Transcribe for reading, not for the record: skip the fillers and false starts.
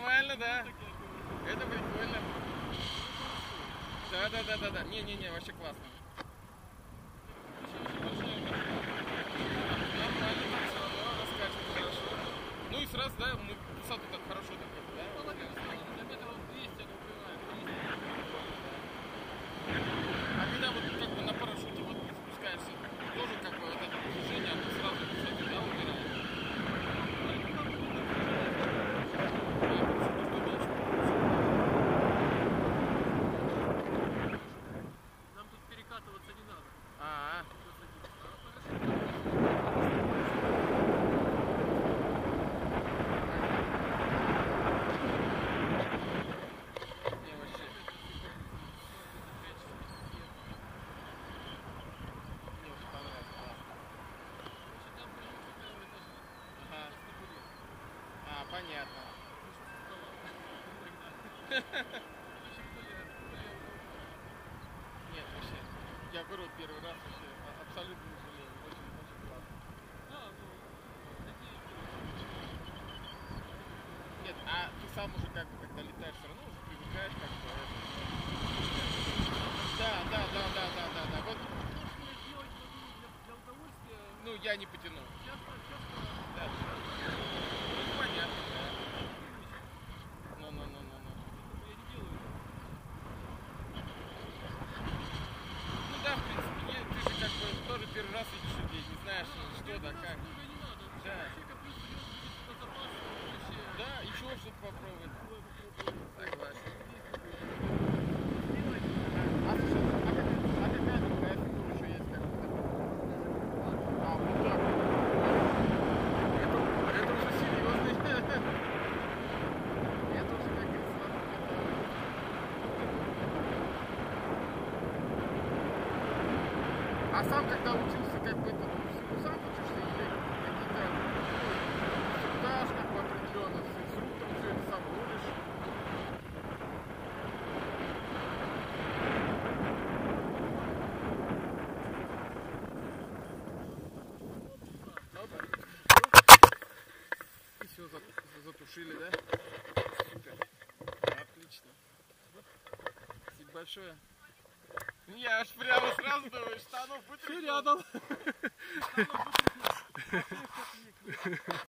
Нормально, да? Это прикольно. Да. Не, вообще классно. Нормально, там все равно раскачивать хорошо. Ну и сразу, да, мы высоту так хорошо так, да? На метров 200 это убивает. А когда вот как бы на парашюте вот спускаешься, тоже как бы это движение, оно сразу высоты, да, убирает? Нам тут перекатываться не надо. А-а. Понятно. Нет, вообще, я говорю, первый раз вообще абсолютно не жалею, очень классно. Нет, а ты сам уже как бы, когда летаешь, все равно уже привыкаешь как бы. Да, вот. Для удовольствия. Ну, я не потяну. Часто. Да. Ну, понятно, да. Ну. Я не делаю. Ну да, в принципе, ты же как бы тоже первый раз видишь людей, не знаешь, что да, как. Не надо. Да. Человека плюс идет на запас. Да, еще что-то попробовать. Согласен. А какая другая фигура еще есть? А, вот так. Это уже серьезный. Это уже как говорится. А сам когда учился, как бы это всему сам учишься или какие-то инструктаж как бы определенно с инструктором все это сам ходишь? И все затушили, да? Супер. Отлично. Спасибо большое. Я аж прямо сразу думаю, штанов вытряхнул. Все рядом.